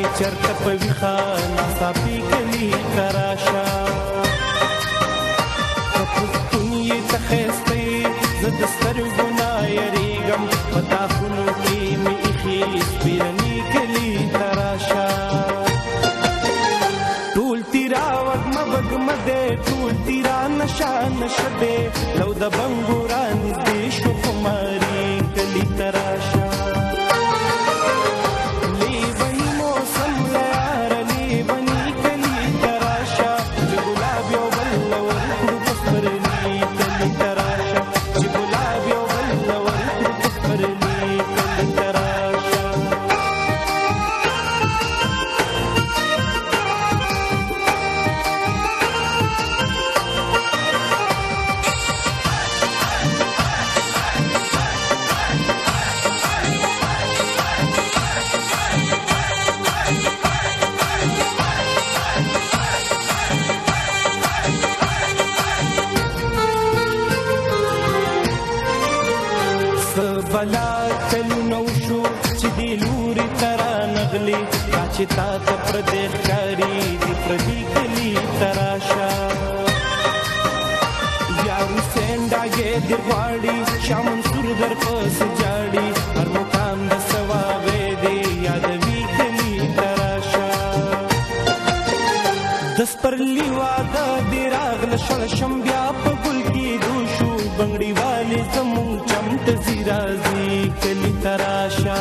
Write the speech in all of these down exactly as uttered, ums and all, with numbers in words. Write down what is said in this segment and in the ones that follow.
چرته په ویښه ناڅاپي کلي ته راشه که پښتون یې ته ښایسته یې زه د سترګو نه یېرېږم په تاخونو کې مې ایښي سپېرني کلي ته راشه ټول تیرا وږمه وږمه دی ټول تیرا نشه نشه دی لو د بنګو رانږدې شو خماري کلي ته راشه بلا کلونه وشو چې دې لوري ته رانغلې دا چې تا ته پردی ښکاري د پردي کلي ته راشه بیا حسین ډاګې دې غواړي شاه منصور درپسې جاړي هر مقام د ثوابې دې یادوي کلي ته راشه د سپرلي واده دې راغله شړشم بیا په ګل کېدو شو بنګړي والې زمونږ چمت زی راځي کلي ته راشه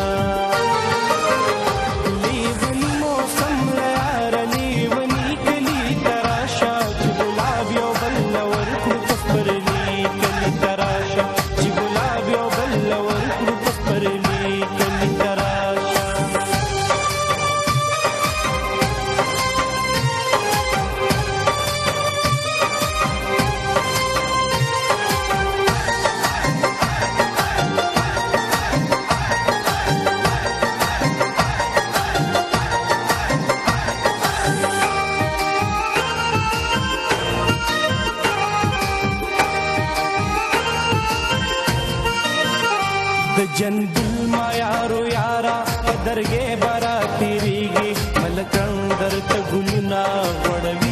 لیوني موسم له یاره لیوني کلي ته راشه چې ګلاب یو بل له ورکړو په سپرلي کلي ته راشه چې ګلاب یو بل له ورکړو په سپرلي کلي ته راشه د جنګل ما یارو یارا په درګې برا تیریږي ملکن درته ګلونه غوړوي